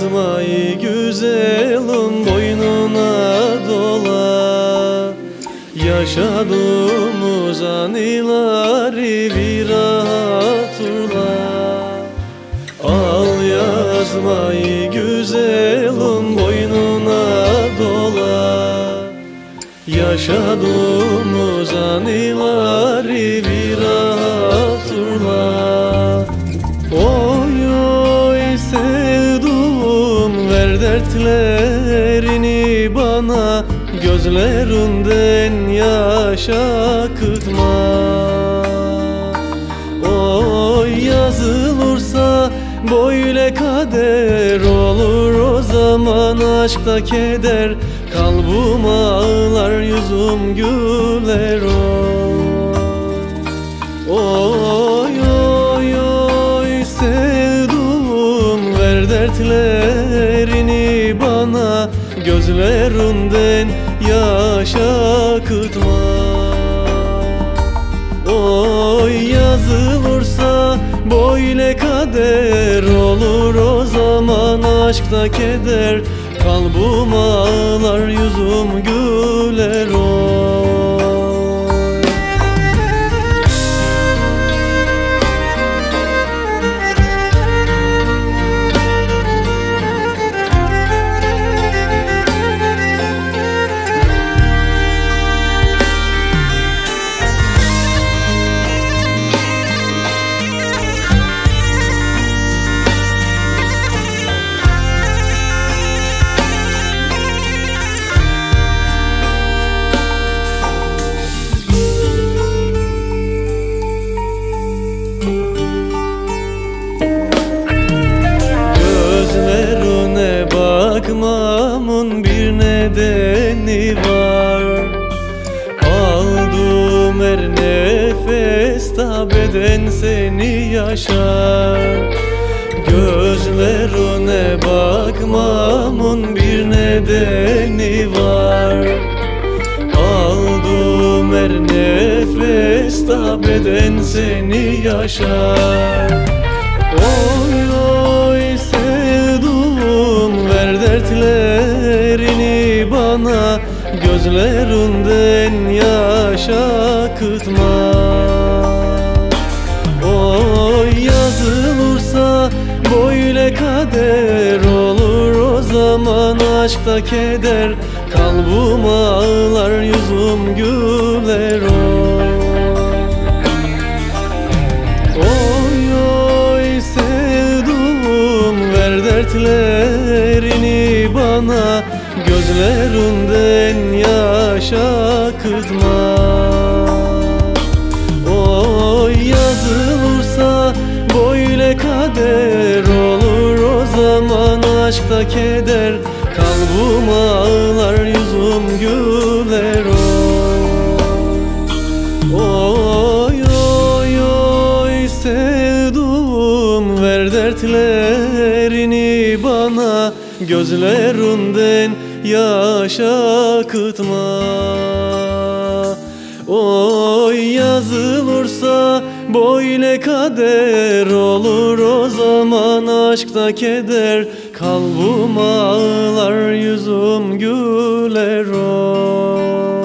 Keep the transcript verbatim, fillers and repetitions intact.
yazmayı güzelim boynuna dola. Yaşadığımız anıları bir hatırla. Al yazmayı güzelim boynuna dola. Yaşadığımız anıları bir hatırla. Oy oy sevduğum, ver dertlerini bana, gözlerinden yaş akıtma. Oy yazılırsa böyle kader olur, o zaman aşkta keder, kalbim ağlar yüzüm güler. Oy oy oy sevduğum, ver dertlerini bana, gözlerinden yaş akıtma. Oy yazılırsa böyle kader olur, o zaman aşkta keder, kalbim ağlar yüzüm güler. Bakmamın bir nedeni var. Aldığım her nefeste beden seni yaşar. Gözlerine bakmamın bir nedeni var. Aldığım her nefeste beden seni yaşar. Oy oy sevduğum, ver dertlerini bana, gözlerinden yaş akıtma. Oy yazılırsa böyle kader olur, o zaman aşkta keder, kalbim ağlar yüzüm güler. Oy oy sevduğum, ver dertlerini bana, gözlerinden yaş akıtma. Oy yazılırsa böyle kader olur, o zaman aşkta keder, kalbim ağlar yüzüm güler. Oy oy oy sevduğum, ver dertlerini bana, gözlerinden yaş akıtma. Oy yazılırsa böyle kader olur, o zaman aşkta keder, kalbim ağlar yüzüm güler.